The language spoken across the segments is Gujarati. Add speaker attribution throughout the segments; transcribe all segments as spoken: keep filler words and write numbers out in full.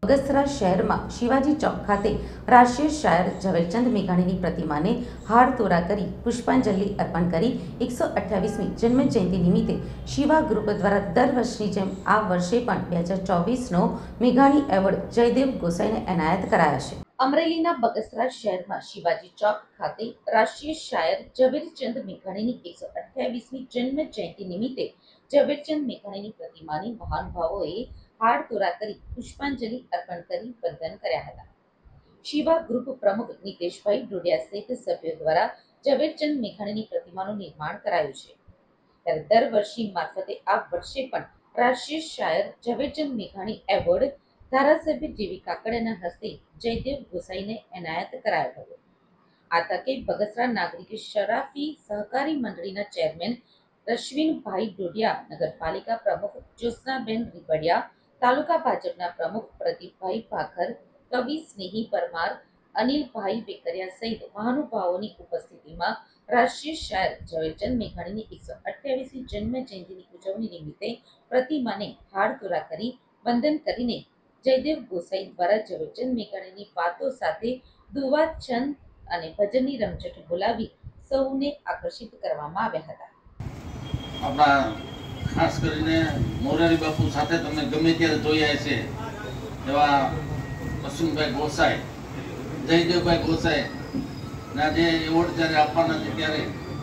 Speaker 1: બગસરા શહેરમાં શિવાજી ચોક ખાતે રાષ્ટ્રીય શાયર ઝવેરચંદ મેઘાણીની પ્રતિમાને હાર તોરા કરી પુષ્પાંજલિ અર્પણ કરી એકસો અઠ્યાવીસમી જન્મ જયંતિ નિમિત્તે શિવા ગ્રુપ દ્વારા દર વર્ષની જેમ આ વર્ષે પણ બે હજાર ચોવીસનો મેઘાણી એવોર્ડ જયદેવ ગોસાઈને એનાયત કરાયા છે। અમરેલીના બગસરા શહેરમાં શિવાજી ચોક ખાતે રાષ્ટ્રીય શાયર ઝવેરચંદ મેઘાણીની એકસો અઠ્યાવીસમી જન્મ જયંતિ નિમિત્તે ઝવેરચંદ મેઘાણીની પ્રતિમાની મહાનુભાવોએ હાર તોરા કરી પુષ્પાંજલિ અર્પણ કરી વંદન કર્યા હતા। શિવા ગ્રુપ પ્રમુખ નીતેશભાઈ ડોડિયા સહિત સભ્યો દ્વારા ઝવેરચંદ મેઘાણીની પ્રતિમાનું નિર્માણ કરાયું છે। ત્યારે દર વર્ષની મારફતે આ વર્ષે પણ રાષ્ટ્રીય શાયર ઝવેરચંદ મેઘાણી એવોર્ડ ધારાસભ્ય જેવી કાકડિયાના હસ્તે જયદેવ ગોસાઈને એનાયત કરાયો હતો। આ તકે બગસરા નાગરિક શરાફી સહકારી મંડળીના ચેરમેન રશ્વિનભાઈ ડોડિયા, નગરપાલિકા પ્રમુખ જ્યોત્સનાબેન રીબડિયા, તાલુકા ભાજપના પ્રમુખ પ્રદીપભાઈ ભાખર, કવિ સ્નેહી પરમાર, અનિલભાઈ વેકરિયા સહિત મહાનુભાવોની ઉપસ્થિતિમાં રાષ્ટ્રીય શાયર ઝવેરચંદ મેઘાણીની એકસો અઠ્યાવીસમી જન્મ જયંતિની ઉજવણી નિમિત્તે પ્રતિમાને હાર તોરા કરી વંદન કરીને જયદેવ ગોસાઈ દ્વારા ઝવેરચંદ મેઘાણીની વાતો સાથે દુવા, છંદ અને ભજનની રમઝટ બોલાવી સૌને આકર્ષિત કરવામાં આવ્યા હતા।
Speaker 2: આપણા ખાસ કરીને મોરારી બાપુ સાથે તમે ગમે ત્યારે જોયા છે એવા અશ્વિનભાઈ ગોસાઈ, જયદેવભાઈ ગોસાઈ ના જે એવોર્ડ જ્યારે આપવાના છે ત્યારે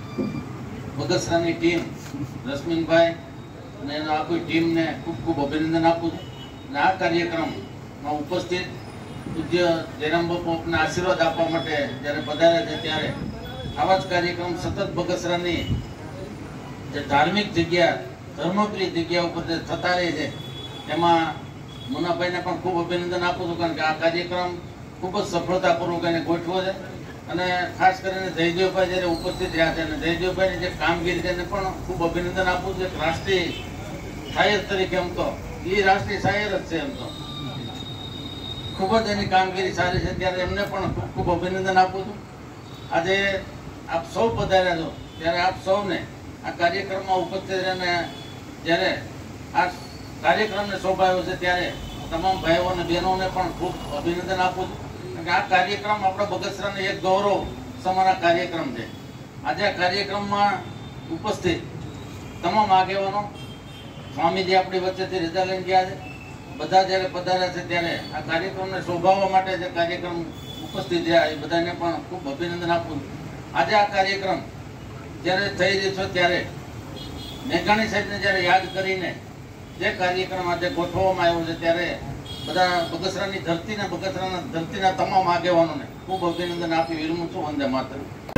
Speaker 2: બગસરાની ટીમ રશ્મિનભાઈ અને એના આખી ટીમને ખૂબ ખૂબ અભિનંદન આપું છું। અને આ કાર્યક્રમમાં ઉપસ્થિત પૂજ્ય જયરામ બાપુ આપને આશીર્વાદ આપવા માટે જ્યારે પધાર્યા છે ત્યારે આવા જ કાર્યક્રમ સતત બગસરાની જે ધાર્મિક જગ્યા, ધર્મપ્રિય જગ્યા ઉપર જે થતા રહે છે એમાં મુનાભાઈને પણ ખૂબ અભિનંદન આપું છું, કારણ કે આ કાર્યક્રમ ખૂબ જ સફળતાપૂર્વક એને ગોઠવો છે। અને ખાસ કરીને જયદેવભાઈ જ્યારે ઉપસ્થિત રહ્યા છે અને જયદેવભાઈની જે કામગીરી છે એને પણ ખૂબ અભિનંદન આપું છું। રાષ્ટ્રીય શાયર તરીકે એમ તો એ રાષ્ટ્રીય શાયર જ છે, એમ તો ખૂબ જ એની કામગીરી સારી છે, ત્યારે એમને પણ ખૂબ ખૂબ અભિનંદન આપું છું। આજે આપ સૌ પધાર્યા છો ત્યારે આપ સૌને આ કાર્યક્રમમાં ઉપસ્થિત રહીને જ્યારે આ કાર્યક્રમને શોભાયો છે ત્યારે તમામ ભાઈઓ અને બહેનોને પણ ખૂબ અભિનંદન આપું છું, કારણ કે આ કાર્યક્રમ આપણા બગસરાને એક ગૌરવ સમાન કાર્યક્રમ છે। આજે આ કાર્યક્રમમાં ઉપસ્થિત તમામ આગેવાનો, સ્વામીજી આપણી વચ્ચેથી રજા લઈને ગયા છે, બધા જ્યારે પધાર્યા છે ત્યારે આ કાર્યક્રમને શોભાવવા માટે જે કાર્યક્રમ ઉપસ્થિત રહ્યા એ બધાને પણ ખૂબ અભિનંદન આપું છું। આજે આ કાર્યક્રમ જ્યારે થઈ રહ્યો છે ત્યારે મેઘાણી સાહેબને જ્યારે યાદ કરીને જે કાર્યક્રમ આજે ગોઠવવામાં આવ્યો છે ત્યારે બધા બગસરાની ધરતીને બગસરાના ધરતીના તમામ આગેવાનોને ખૂબ અભિનંદન આપી વિરમું છું। વંદે માતરમ।